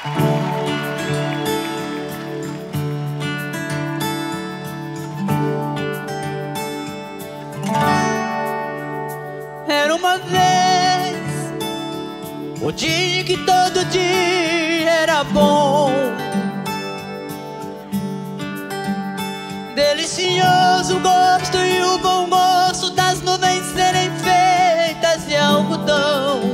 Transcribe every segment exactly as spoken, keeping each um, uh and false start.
Era uma vez o dia que todo dia era bom, delicioso gosto e o bom gosto das nuvens serem feitas de algodão.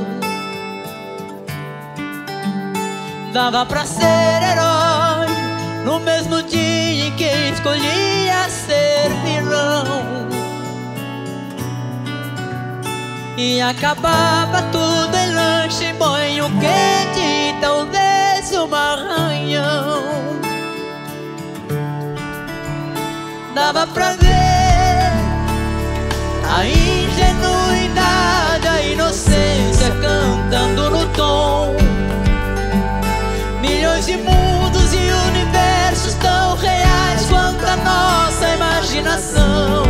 Dava pra ser herói no mesmo dia em que escolhia ser vilão, e acabava tudo em lanche, banho quente e talvez um arranhão. Dava pra ver a ingenuidade, a inocência cantando no tom. Milhões de mundos e universos tão reais quanto a nossa imaginação.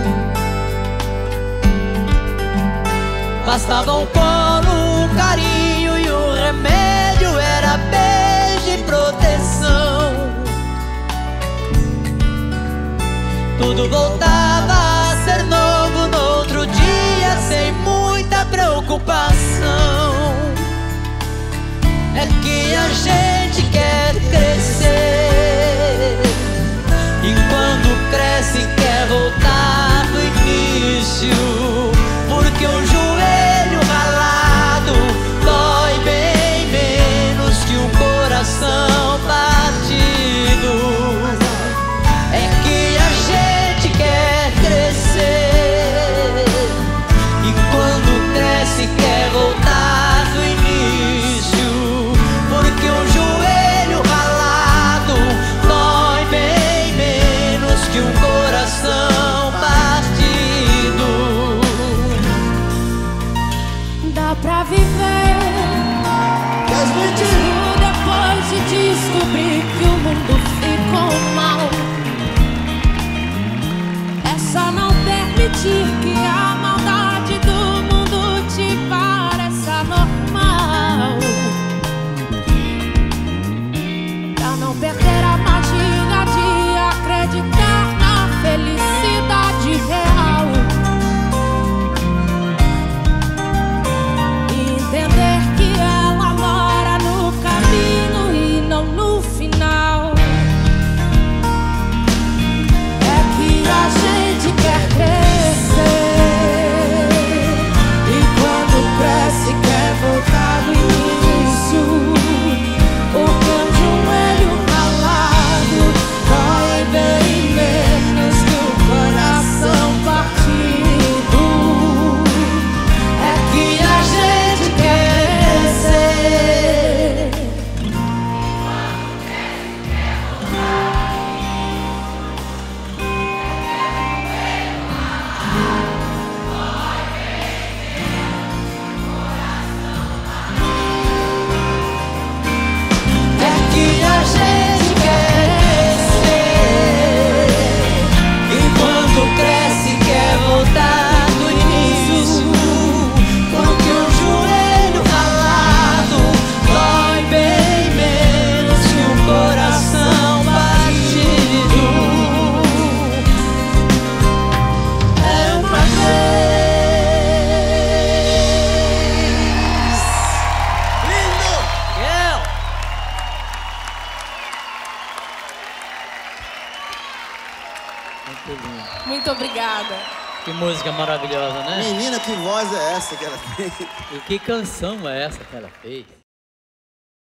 Bastava um colo, um carinho e o remédio era beijo e proteção. Tudo voltava a ser novo no outro dia, sem muita preocupação. É que a gente quer crescer, e quando cresce quer voltar do início, porque o joelho ralado dói bem menos que um coração partido. É que a gente quer crescer, e quando cresce quer voltar do início, porque um joelho ralado dói bem menos que um coração partido. Dá pra viver mesmo depois de descobrir que o mundo ficou mal. É só não permitir que a maldade do mundo te pareça normal, pra não perder a magia de acreditar na felicidade real, e entender que ela mora no caminho e não no final. É que a gente quer crescer, e quando cresce quer voltar do início, porque um joelho ralado dói bem menos que um coração partido. É que a gente quer crescer, é que a gente quer crescer, e quando cresce quer voltar do início, porque o joelho ralado dói bem menos que um coração partido. É uma vez. Lindo! Yeah. Muito lindo. Muito obrigada. Que música maravilhosa, né? Menina, que voz é essa que ela tem? E que canção é essa que ela fez?